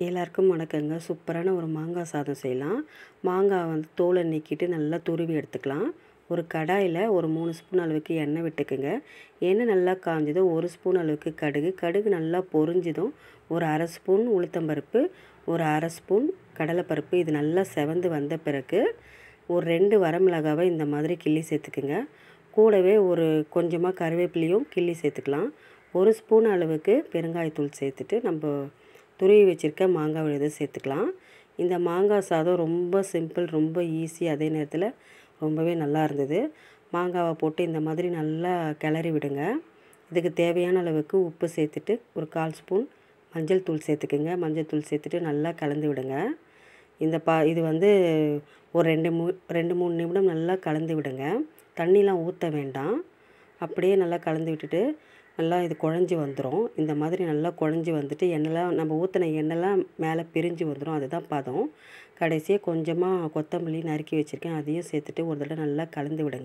எல்லாருக்கும் வணக்கங்க. சூப்பரான ஒரு மாங்காய் சாதம் செய்யலாம். மாங்காய் வந்து தோலை நீக்கிட்டு நல்லா துருவி எடுத்துக்கலாம். ஒரு கடாயில் ஒரு 3 ஸ்பூன் அளவுக்கு எண்ணெய் விட்டுக்குங்க. எண்ணெய் நல்லா காஞ்சதும் 1 ஸ்பூன் அளவுக்கு கடுகு நல்லா பொரிஞ்சதும் ஒரு அரை ஸ்பூன் உளுத்தம்பருப்பு, ஒரு அரை ஸ்பூன் கடலைப்பருப்பு இது நல்லா செவந்து வந்த பிறகு ஒரு 2 வரமிளகாவை இந்த மாதிரி கிள்ளி சேர்த்துக்குங்க. கூடவே ஒரு கொஞ்சமாக கருவேப்பிலையும் கிள்ளி சேர்த்துக்கலாம். 1 ஸ்பூன் அளவுக்கு பெருங்காயத்தூள் சேர்த்துட்டு நம்ம துருவி வச்சுருக்க மாங்காய் விழுதை சேர்த்துக்கலாம். இந்த மாங்காய் சாதம் ரொம்ப சிம்பிள், ரொம்ப ஈஸி, அதே நேரத்தில் ரொம்பவே நல்லா இருந்தது. மாங்காவை போட்டு இந்த மாதிரி நல்லா கிளறி விடுங்க. இதுக்கு தேவையான அளவுக்கு உப்பு சேர்த்துட்டு ஒரு 1/4 ஸ்பூன் மஞ்சள் தூள் சேர்த்துக்குங்க. மஞ்சள் தூள் சேர்த்துட்டு நல்லா கலந்து விடுங்க. இது வந்து ஒரு 2-3 நிமிடம் நல்லா கலந்து விடுங்க. தண்ணிலாம் ஊற்ற வேண்டாம். அப்படியே நல்லா கலந்து விட்டுட்டு நல்லா இது குழஞ்சி வந்துடும். இந்த மாதிரி நல்லா குழஞ்சி வந்துட்டு எண்ணெய்லாம் நம்ம ஊற்றின எண்ணெய்லாம் மேலே பிரிஞ்சு வந்துடும். அதுதான் பதம். கடைசியாக கொஞ்சமாக கொத்தமல்லி நறுக்கி வச்சுருக்கேன், அதையும் சேர்த்துட்டு ஒரு தடவை நல்லா கலந்து விடுங்க.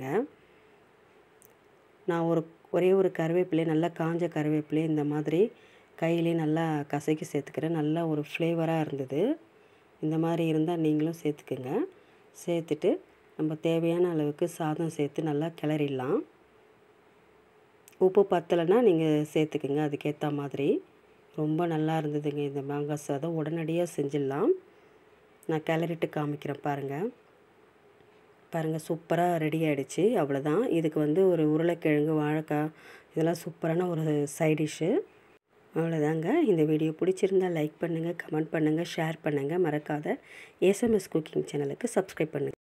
நான் ஒரே ஒரு கருவேப்பிலை, நல்லா காஞ்ச கருவேப்பிலை இந்த மாதிரி கையிலே நல்லா கசக்கி சேர்த்துக்கிறேன். நல்லா ஒரு ஃப்ளேவராக இருந்தது. இந்த மாதிரி இருந்தால் நீங்களும் சேர்த்துக்குங்க. சேர்த்துட்டு நம்ம தேவையான அளவுக்கு சாதம் சேர்த்து நல்லா கிளறிடலாம். உப்பு பத்தலைன்னா நீங்கள் சேர்த்துக்குங்க, அதுக்கேற்ற மாதிரி. ரொம்ப நல்லா இருந்ததுங்க இந்த மாங்காய் சாதம். உடனடியாக செஞ்சிடலாம். நான் கிளறிட்டு காமிக்கிறேன் பாருங்கள். சூப்பராக ரெடி ஆகிடுச்சு. அவ்வளோதான். இதுக்கு வந்து ஒரு உருளைக்கிழங்கு, வாழைக்காய் இதெல்லாம் சூப்பரான ஒரு சைட் டிஷ்ஷு. அவ்வளோதாங்க. இந்த வீடியோ பிடிச்சிருந்தால் லைக் பண்ணுங்கள், கமெண்ட் பண்ணுங்கள், ஷேர் பண்ணுங்கள். மறக்காத எஸ்எம்எஸ் குக்கிங் சேனலுக்கு சப்ஸ்கிரைப் பண்ணுங்கள்.